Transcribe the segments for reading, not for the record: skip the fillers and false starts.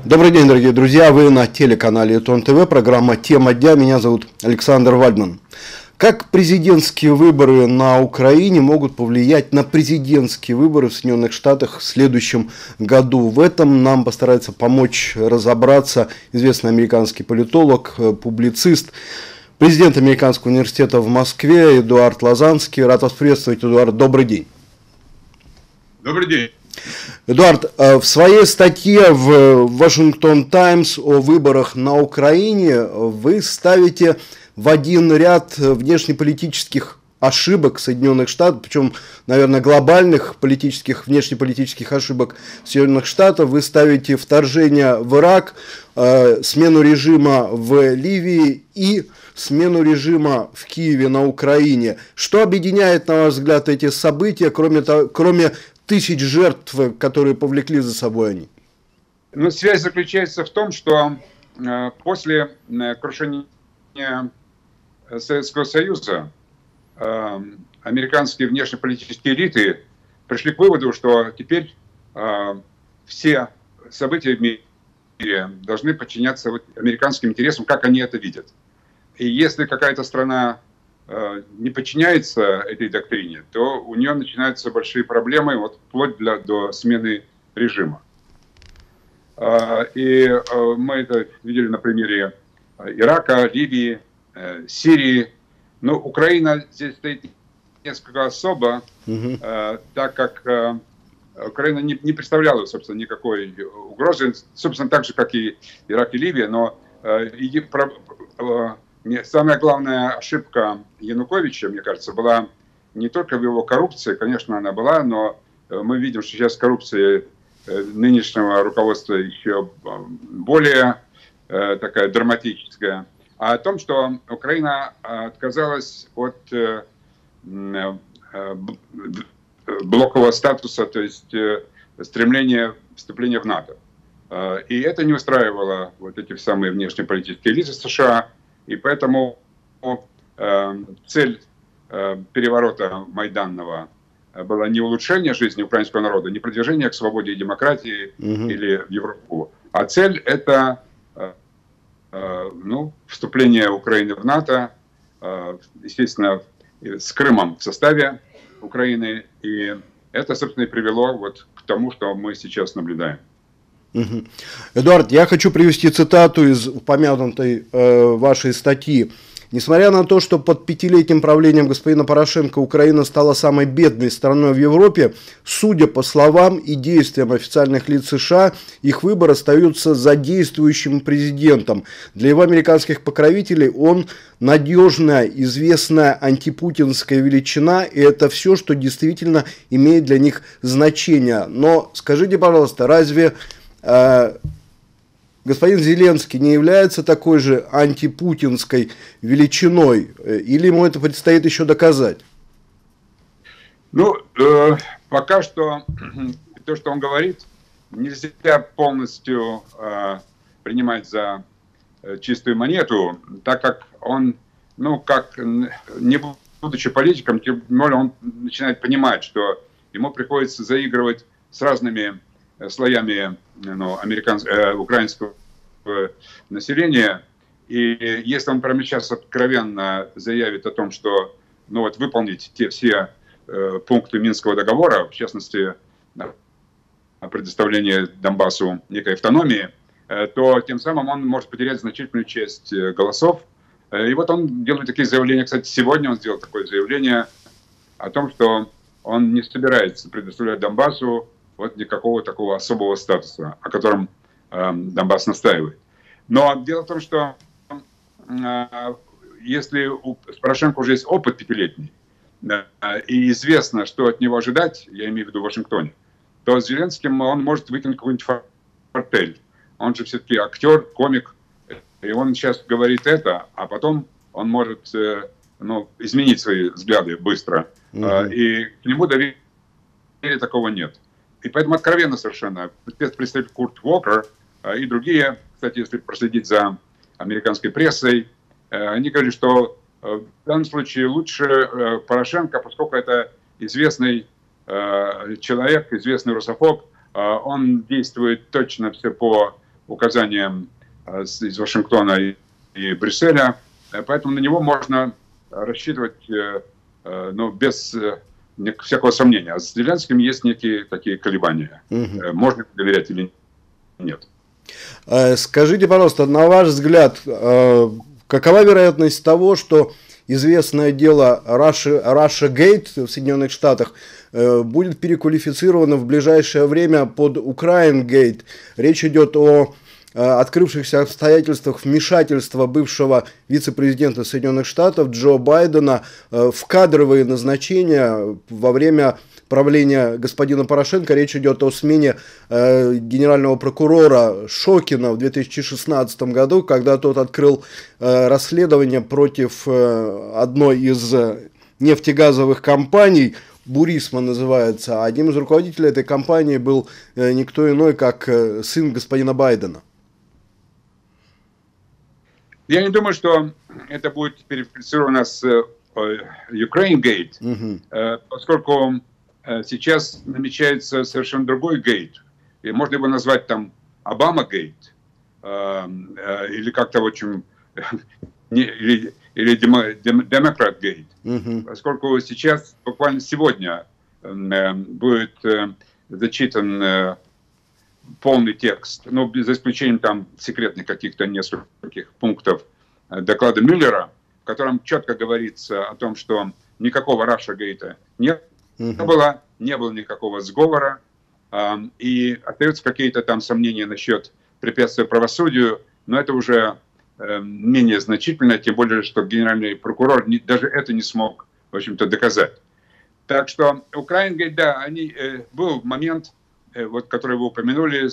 Добрый день, дорогие друзья, вы на телеканале Итон ТВ, программа «Тема дня», меня зовут Александр Вальдман. Как президентские выборы на Украине могут повлиять на президентские выборы в Соединенных Штатах в следующем году? В этом нам постарается помочь разобраться известный американский политолог, публицист, президент Американского университета в Москве Эдуард Лазанский. Рад вас приветствовать, Эдуард, добрый день. Добрый день. Эдуард, в своей статье в Washington Times о выборах на Украине вы ставите в один ряд внешнеполитических ошибок Соединенных Штатов, причем, наверное, глобальных внешнеполитических ошибок Соединенных Штатов. Вы ставите вторжение в Ирак, смену режима в Ливии и смену режима в Киеве на Украине. Что объединяет, на ваш взгляд, эти события, кроме тысяч жертв, которые повлекли за собой они? Ну, связь заключается в том, что после крушения Советского Союза американские внешнеполитические элиты пришли к выводу, что теперь все события в мире должны подчиняться американским интересам, как они это видят. И если какая-то страна не подчиняется этой доктрине, то у нее начинаются большие проблемы, вплоть до смены режима. И мы это видели на примере Ирака, Ливии, Сирии. Но Украина здесь стоит несколько особо, так как Украина не представляла, собственно, никакой угрозы, собственно, так же, как и Ирак и Ливия, но самая главная ошибка Януковича, мне кажется, была не только в его коррупции, конечно, она была, но мы видим, что сейчас коррупция нынешнего руководства еще более такая драматическая, а о том, что Украина отказалась от блокового статуса, то есть стремления вступления в НАТО. И это не устраивало эти самые внешнеполитические элиты США. И поэтому цель переворота майданного была не улучшение жизни украинского народа, не продвижение к свободе и демократии или в Европу, а цель это вступление Украины в НАТО, естественно, с Крымом в составе Украины. И это, собственно, и привело к тому, что мы сейчас наблюдаем. Эдуард, я хочу привести цитату из упомянутой вашей статьи. Несмотря на то, что под пятилетним правлением господина Порошенко Украина стала самой бедной страной в Европе, судя по словам и действиям официальных лиц США, их выбор остается за действующим президентом. Для его американских покровителей он надежная, известная антипутинская величина, и это все, что действительно имеет для них значение. Но скажите, пожалуйста, разве господин Зеленский не является такой же антипутинской величиной? Или ему это предстоит еще доказать? Ну, пока что то, что он говорит, нельзя полностью принимать за чистую монету, так как он, не будучи политиком, тем более он начинает понимать, что ему приходится заигрывать с разными слоями украинского населения. И если он прямо сейчас откровенно заявит о том, что выполнить те все пункты Минского договора, в частности, предоставление Донбассу некой автономии, то тем самым он может потерять значительную часть голосов. И он делает такие заявления. Кстати, сегодня он сделал такое заявление о том, что он не собирается предоставлять Донбассу никакого такого особого статуса, о котором Донбасс настаивает. Но дело в том, что если у Порошенко уже есть опыт пятилетний, и известно, что от него ожидать, я имею в виду в Вашингтоне, то с Зеленским он может выкинуть какую-нибудь фортель. Он же все-таки актер, комик, и он сейчас говорит это, а потом он может изменить свои взгляды быстро. И к нему доверия такого нет. И поэтому откровенно совершенно представитель Курт Уокер и другие, кстати, если проследить за американской прессой, они говорили, что в данном случае лучше Порошенко, поскольку это известный человек, известный русофоб, он действует точно все по указаниям из Вашингтона и Брюсселя, поэтому на него можно рассчитывать, ну, без всякого сомнения. А с Зеленским есть некие такие колебания. Можно доверять или нет. Скажите, пожалуйста, на ваш взгляд, какова вероятность того, что известное дело Russia-Gate в Соединенных Штатах будет переквалифицировано в ближайшее время под Ukraine-Gate? Речь идет о открывшихся обстоятельствах вмешательства бывшего вице-президента Соединенных Штатов Джо Байдена в кадровые назначения во время правления господина Порошенко. Речь идет о смене генерального прокурора Шокина в 2016 году, когда тот открыл расследование против одной из нефтегазовых компаний, Бурисма называется. Одним из руководителей этой компании был никто иной, как сын господина Байдена. Я не думаю, что это будет переквалифицировано с Ukraine-Gate, поскольку сейчас намечается совершенно другой гейт. И можно его назвать там Обама-Гейт, или как-то очень... или Демократ-Гейт. Поскольку сейчас, буквально сегодня, будет зачитан полный текст, ну, за исключением там секретных каких-то нескольких пунктов доклада Мюллера, в котором четко говорится о том, что никакого Russia-Gate не было никакого сговора, и остаются какие-то там сомнения насчет препятствия правосудию, но это уже менее значительно, тем более, что генеральный прокурор даже это не смог, в общем-то, доказать. Так что Украина-Гейт, да, был момент, вот, который вы упомянули,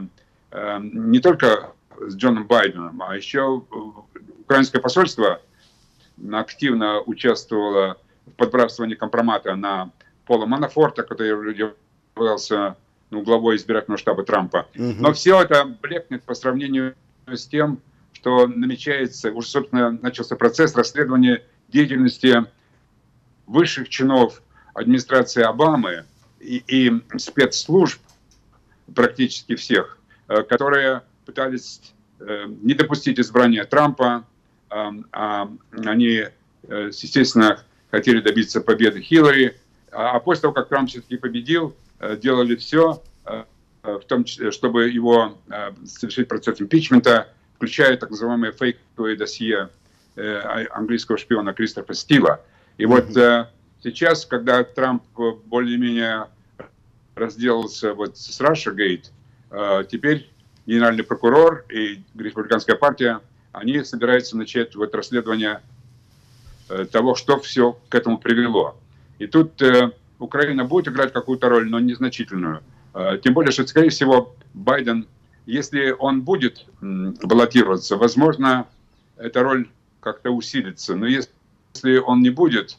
не только с Джоном Байденом, а еще украинское посольство активно участвовало в подбрасывании компромата на Пола Манафорта, который являлся главой избирательного штаба Трампа. Но все это блекнет по сравнению с тем, что намечается, уже, собственно, начался процесс расследования деятельности высших чинов администрации Обамы и спецслужб практически всех, которые пытались не допустить избрания Трампа, а они, естественно, хотели добиться победы Хиллари, а после того, как Трамп все-таки победил, делали все, в том числе, чтобы его совершить процесс импичмента, включая так называемые фейковые досье английского шпиона Кристофера Стила. И вот сейчас, когда Трамп более-менее разделался вот с Russia-Gate, теперь генеральный прокурор и республиканская партия, они собираются начать вот расследование того, что все к этому привело. И тут Украина будет играть какую-то роль, но незначительную. Тем более, что, скорее всего, Байден, если он будет баллотироваться, возможно, эта роль как-то усилится. Но если он не будет,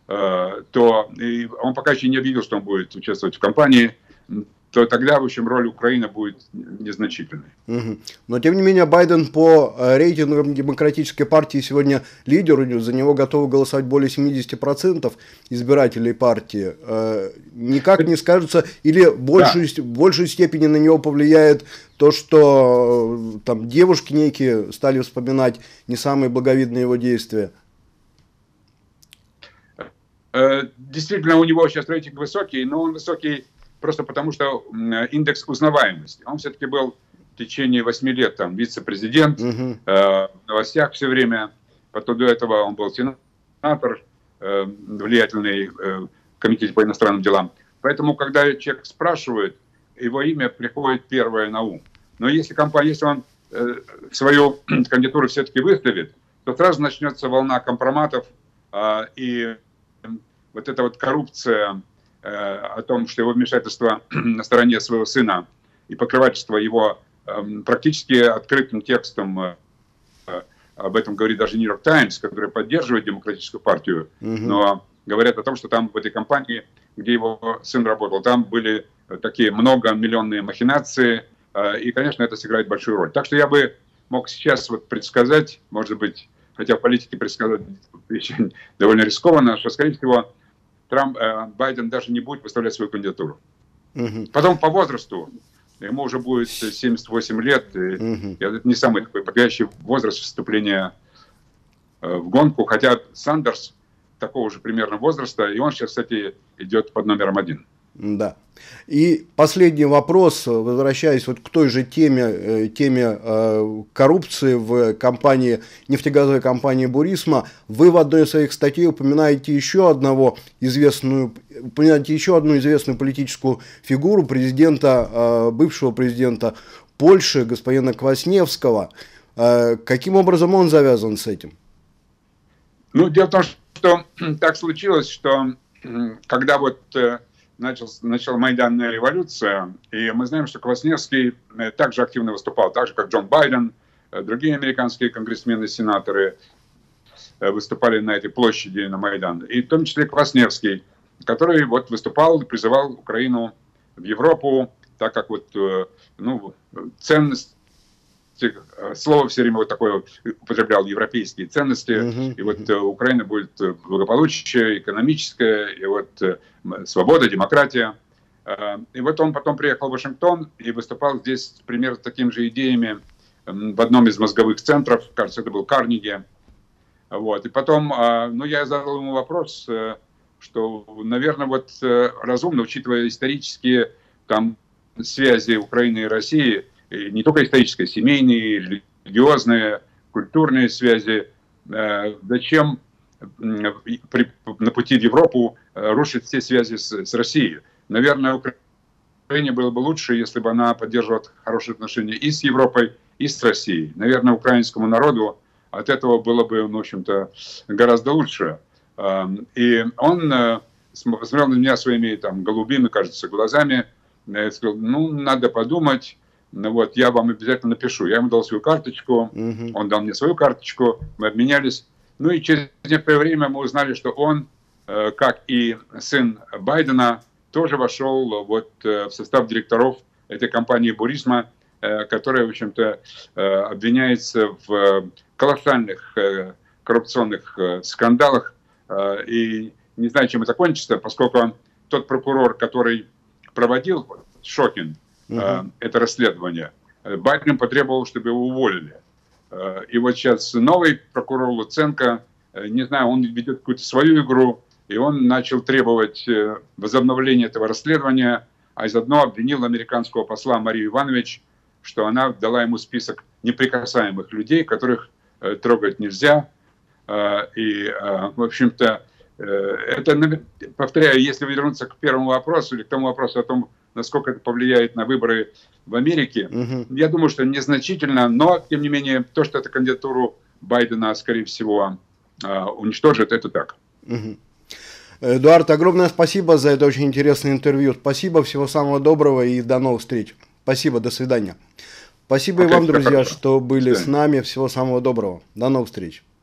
то и он пока еще не объявил, что он будет участвовать в кампании, то тогда, в общем, роль Украины будет незначительной. Но, тем не менее, Байден по рейтингам демократической партии сегодня лидер, за него готовы голосовать более 70% избирателей партии. Никак не скажется, или в большей степени на него повлияет то, что там девушки некие стали вспоминать не самые благовидные его действия. Действительно, у него сейчас рейтинг высокий, но он высокий просто потому, что индекс узнаваемости. Он все-таки был в течение 8 лет там вице-президент, в новостях все время. Потом до этого он был сенатор, влиятельный в комитете по иностранным делам. Поэтому, когда человек спрашивает, его имя приходит первое на ум. Но если он свою кандидатуру все-таки выставит, то сразу начнется волна компроматов, и вот эта вот коррупция о том, что его вмешательство на стороне своего сына и покрывательство его практически открытым текстом, об этом говорит даже New York Times, который поддерживает демократическую партию, но говорят о том, что там в этой компании, где его сын работал, там были такие многомиллионные махинации, и, конечно, это сыграет большую роль. Так что я бы мог сейчас вот предсказать, может быть, хотя в политике предсказать довольно рискованно, что, скорее всего, Байден даже не будет выставлять свою кандидатуру. Потом по возрасту ему уже будет 78 лет, и это не самый такой подходящий возраст вступления в гонку, хотя Сандерс такого же примерно возраста, и он сейчас, кстати, идет под номером 1. Да. И последний вопрос, возвращаясь вот к той же теме коррупции в компании, нефтегазовой компании Бурисма, вы в одной из своих статей упоминаете еще одну известную политическую фигуру бывшего президента Польши, господина Квасневского. Каким образом он завязан с этим? Ну, дело в том, что так случилось, что когда вот начала майданная революция, и мы знаем, что Квасневский также активно выступал, так же, как Джон Байден, другие американские конгрессмены, сенаторы выступали на этой площади, на Майдан, и в том числе Квасневский, который вот выступал и призывал Украину в Европу, так как вот, ценность, слово все время вот такое употреблял, европейские ценности, и вот Украина будет благополучие экономическое, и вот свобода, демократия. И вот он потом приехал в Вашингтон и выступал здесь примерно с такими же идеями в одном из мозговых центров, кажется, это был Карнеги. Вот. И потом, я задал ему вопрос, что, наверное, вот разумно, учитывая исторические там связи Украины и России, и не только исторические, семейные, религиозные, культурные связи, зачем на пути в Европу рушить все связи с Россией? Наверное, Украине было бы лучше, если бы она поддерживала хорошие отношения и с Европой, и с Россией. Наверное, украинскому народу от этого было бы, в общем-то, гораздо лучше. И он посмотрел на меня своими там голубыми, кажется, глазами, и сказал, надо подумать. Вот, я вам обязательно напишу. Я ему дал свою карточку, он дал мне свою карточку, мы обменялись. И через некоторое время мы узнали, что он, как и сын Байдена, тоже вошел вот в состав директоров этой компании Бурисма, которая, в общем-то, обвиняется в колоссальных коррупционных скандалах. И не знаю, чем это кончится, поскольку тот прокурор, который проводил, Шокин, это расследование, Байден потребовал, чтобы его уволили. И вот сейчас новый прокурор Луценко, не знаю, он ведет какую-то свою игру, и он начал требовать возобновления этого расследования, а заодно обвинил американского посла Марию Иванович, что она дала ему список неприкасаемых людей, которых трогать нельзя. И, в общем-то, это, повторяю, если вернуться к первому вопросу или к тому вопросу о том, насколько это повлияет на выборы в Америке, я думаю, что незначительно, но, тем не менее, то, что эту кандидатуру Байдена, скорее всего, уничтожит, это так. Эдуард, огромное спасибо за это очень интересное интервью. Спасибо, всего самого доброго и до новых встреч. Спасибо, до свидания. Спасибо и вам, друзья, что были с нами. Всего самого доброго. До новых встреч.